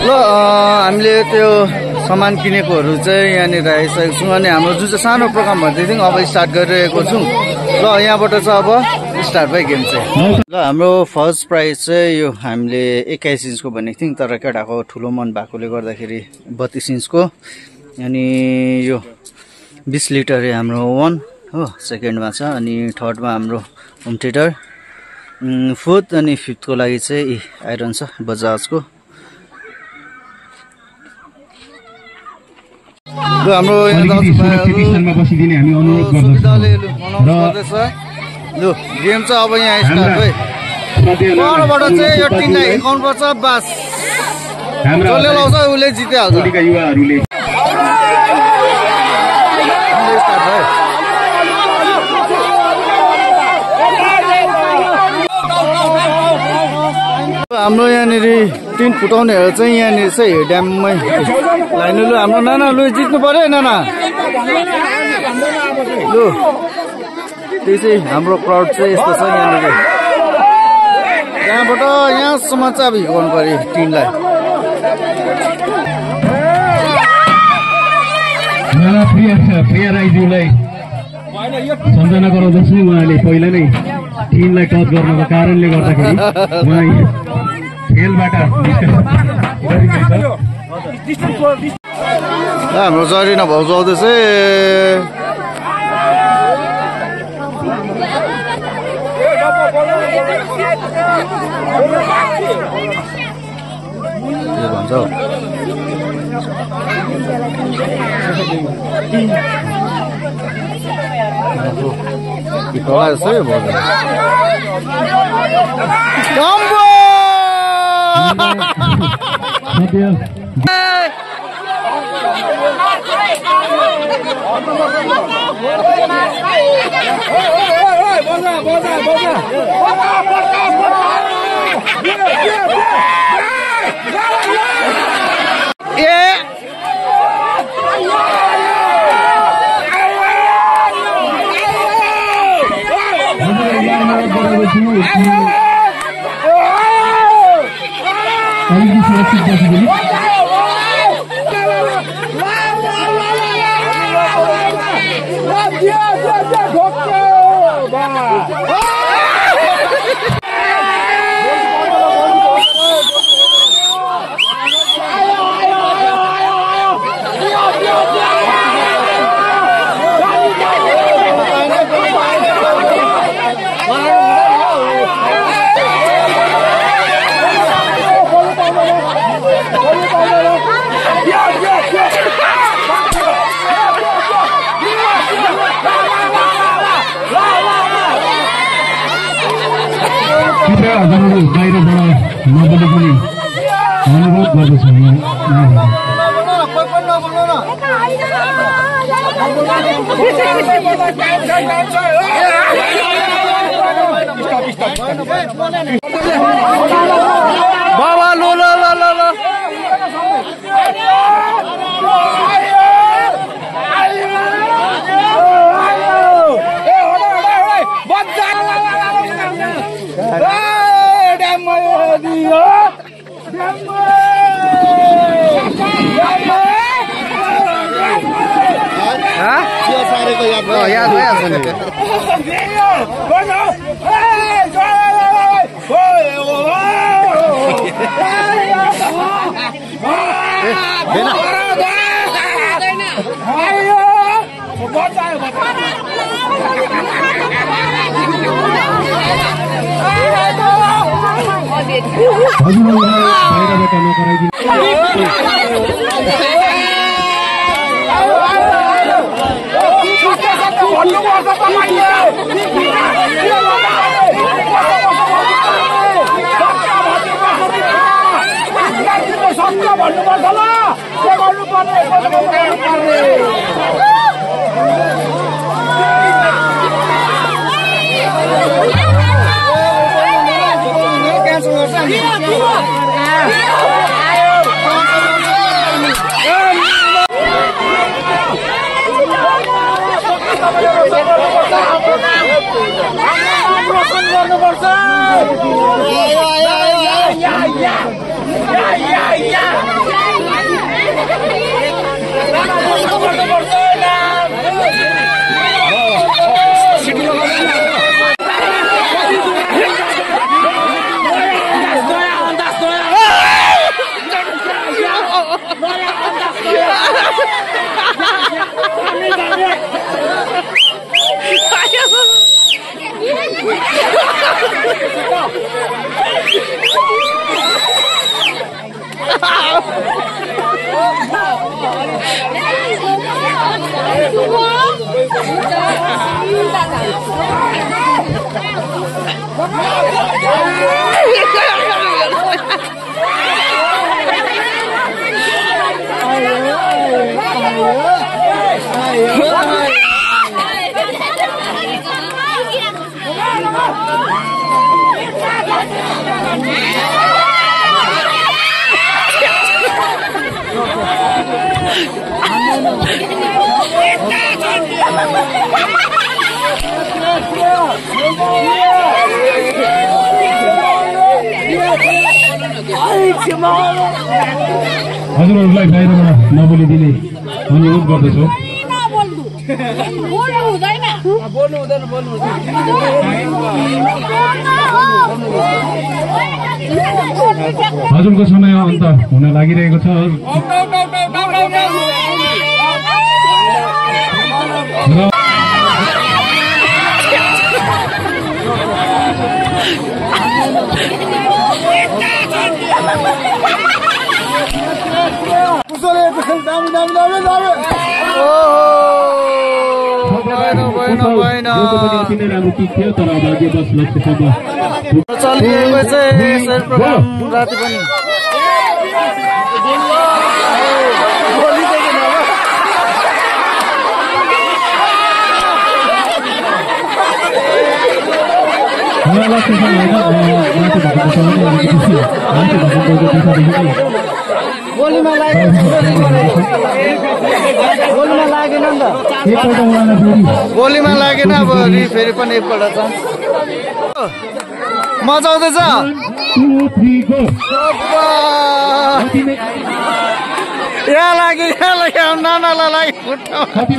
ल हामीले त्यो सामान किनेकोहरू चाहिँ यहाँनिर आइसकेको छौँ अनि हाम्रो जुन चाहिँ सानो प्रोग्राम भन्दै थियौँ अब स्टार्ट गरिरहेको छौँ। ल यहाँबाट चाहिँ अब स्टार्ट भयो गेम चाहिँ। ल हाम्रो फर्स्ट प्राइज चाहिँ यो हामीले 21 इन्चको भनेको थियौँ तर केटाको ठुलो मन भएकोले गर्दाखेरि 32 इन्चको अनि यो 20 लिटर हाम्रो 1 हो सेकेन्डमा छ अनि थर्डमा हाम्रो होम थिएटर, फोर्थ अनि फिफ्थको लागि चाहिँ आइरन छ बजाजको। हाम्रो लु गेम चाहिँ अब यहाँ स्टार्ट भयो। परबाट चाहिँ यो टिमलाई हिर्काउनु पर्छ बास, जसले लाउँछ उसले जितिहाल्छ। हाम्रो यहाँनिर टिन फुटाउनेहरू चाहिँ यहाँनिर चाहिँ ड्याममै लाइन। लु हाम्रो नाना लु जित्नु पर्यो है नाना। लु त्यही चाहिँ हाम्रो क्राउड चाहिँ यस्तो छ यहाँनिर। त्यहाँबाट यहाँसम्म चाहिँ अब हिर्काउनु पर्यो टिनलाई। प्रिया राईज्यूलाई सम्झना गराउँदैछु। उहाँले पहिला नै टिमलाई टच गर्नको कारणले गर्दाखेरि उहाँ खेलबाट हाम्रो जरिना भाउजू आउँदैछ। के भन्छ बाहिरबाट नबोले पनि अनुरोध गर्दछु। बाबा लो लो लो लो लो याद भइहाल्छ नि। बाहिरबाट नगराइदिनु। Yeah. हजुरहरूलाई बाहिरबाट नबोलिदिने अनुरोध गर्दछु। हजुरको समय अन्त हुन लागिरहेको छ। चलिएको चाहिँ प्रोग्राम राति पनि गोलीमा लागेन नि त, गोलीमा लागेन। अब फेरि पनि एकपल्ट छ। मजा आउँदैछ। यहाँ लाग्यो नानालाई लाग्यो खुट्टा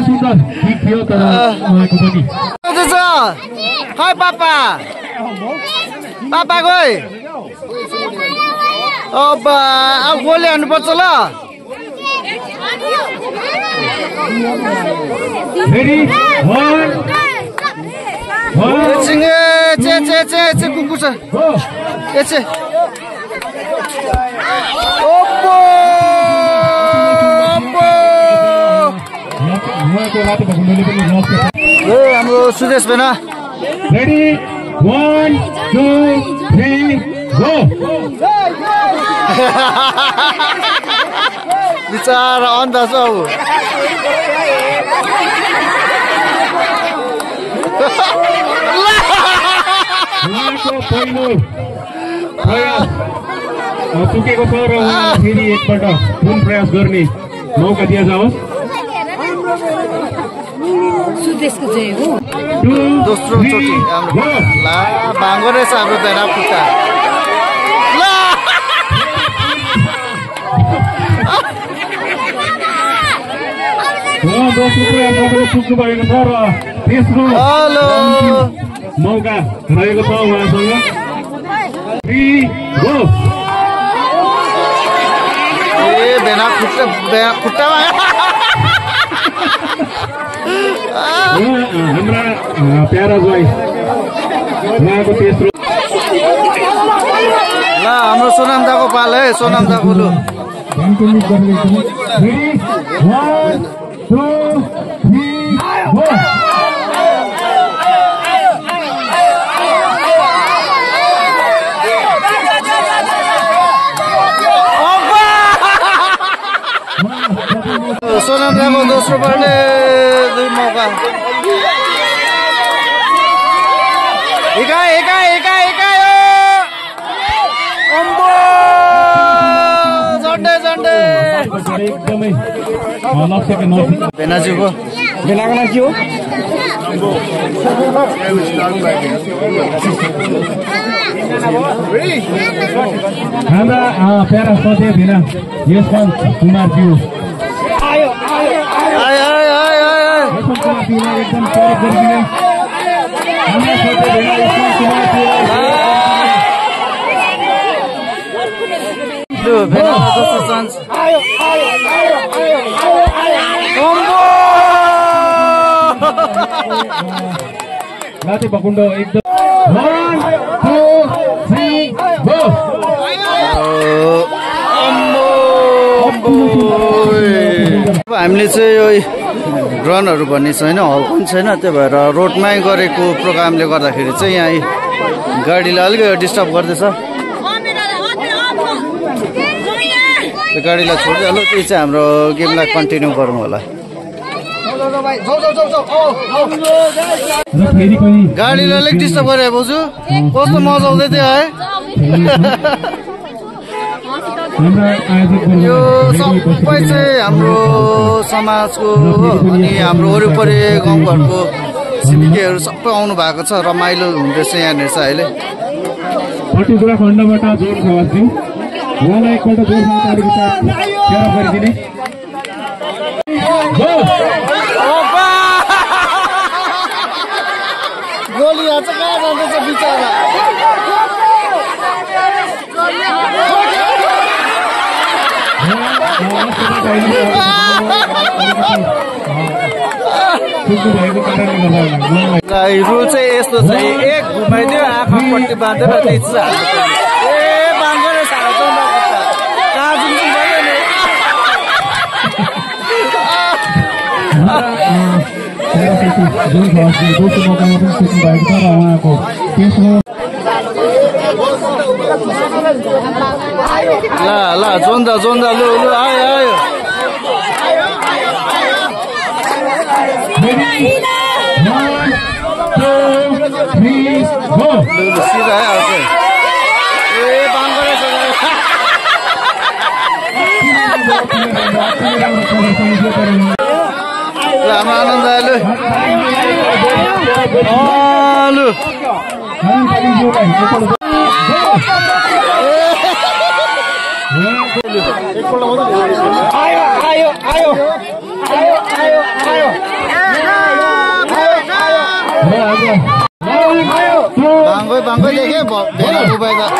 आउँदैछ। खै पापा पापा गए। अब गोली हान्नुपर्छ ल। कुकुर छ हाम्रो सुदेश बेना। Ready 1 2 3 go. बिचारा अन्धा छ। पहिलो प्रयास चुकेको छ र फेरि एकपल्ट पुन प्रयास गर्ने मौका दिया जाओस्। दोस्रो चोटि भाङ्गो रहेछ हाम्रो बेना खुट्टा। दोस्रो प्रयासबाट पुग्नु भएको छ र तेस्रो मौका रहेको छ उहाँसँग। 3 गो। बेना खुट्टामा हाम्रा प्यारा जोइ उहाँको तेस्रो। ल हाम्रो सोनामदाको पाल है। सोनामदाको लु 1 2 3 गो। सोनामदाको दोस्रो पल्टे 2 मौका। एकदमै लक्ष्यको नजिक बेनाजीको बेनाको लागि हो। हाम्रा प्यारा सधैँ भेना यशवन्त कुमारज्यू एकदम सहयोग गरिदिने हाम्रा सधैँ भेना यशवन्त लाते भकुण्डो एकदम 1 2 3 गो। हामीले चाहिँ यो ग्राउन्डहरू भन्ने छैन, हल पनि छैन। त्यही भएर रोडमै गरेको प्रोग्रामले गर्दाखेरि चाहिँ यहाँ गाडीलाई अलिकति डिस्टर्ब गर्दैछ। गाडीलाई छोडिहाल्यो, त्यही चाहिँ हाम्रो गेमलाई कन्टिन्यू गरौँ होला। गाडीलाई अलिक डिस्टर्ब गरे बोजू, कस्तो मजा आउँदै थियो है। यो सबै चाहिँ हाम्रो समाजको अनि हाम्रो वरिपरि गाउँघरको छिमेकीहरू सबै आउनु भएको छ, रमाइलो हुँदैछ यहाँनिर चाहिँ अहिले। पटिगुडा खण्डबाट जोड खवासज्यू उहाँलाई एकपल्ट जोडसँग तालिका फेला गरिदिने। गोली हाल्छ कहाँ जाँदैछ बिचरा। रुल चाहिँ यस्तो छ, एक घुमाइदियो आँखापट्टि बाँधेर त्यही चाहिँ हाल्नु। ए बाँध्दो रहेछ कहाँ जुन भयो नि। ल जोन्दा जोन्दा लु लु आयो आयो। सिधा आयो। ए बाँध्दो रहेछ। हाम्रो आनन्द आयो। लु बाङ्गै देखेँ भेला उपाय त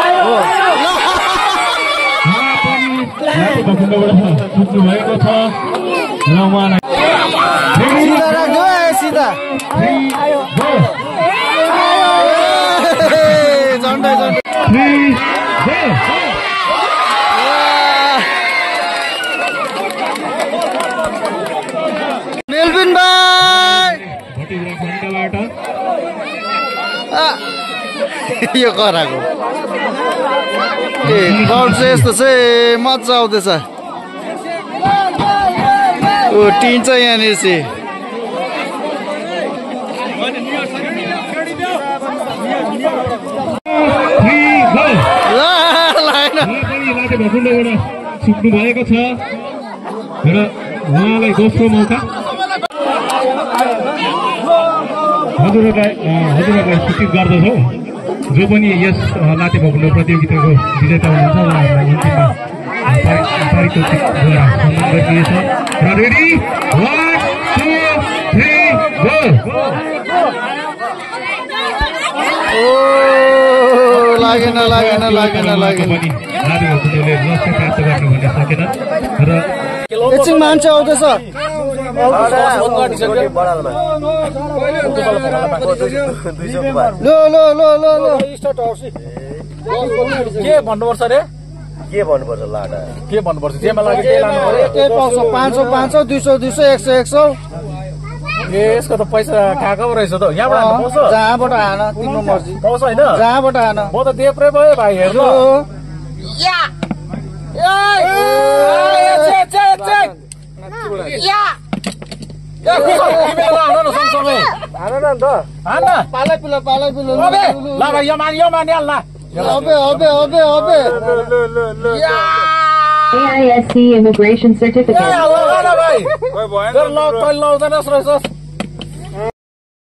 सिधा राख्यो सिधा झन्डै झन्डै। मेलविन भाइ यो कराको ए क्राउड चाहिँ यस्तो चाहिँ मजा आउँदैछ। ओ टिन चाहिँ यहाँनिर चाहिँ सुक्नु भएको छ र उहाँलाई दोस्रो मौका। हजुरहरूलाई सूचित गर्दछौ जो पनि यस लाते भकुण्डो प्रतियोगिताको विजेता हुनुहुन्छ उहाँहरूलाई अन्तिममा पारितोषिकद्वारा सम्मान गरिदिएछ। र रेडी 1 2 3 गो। लागेन लागेन लागेन लागेन। लाते भकुण्डोले लक्ष्य प्राप्त गर्नु भने सकेन र एकछिन मान्छे आउँदैछ। के भन्नुपर्छ रे? के भन्नुपर्छ लाडा? के भन्नुपर्छ? जेमा लाग्यो त्यही लानु पर्यो। के पाउँछ? 500 500 200 200 100 100। ए यसको त पैसा खाएको रहेछ त। यहाँबाट हान्नु पाउँछ? जहाँबाट हान तिम्रो मर्जी। पाउँछ हैन? जहाँबाट हान। म त देप्रे भयो भाइ हेर्नु। या AISC immigration certificate.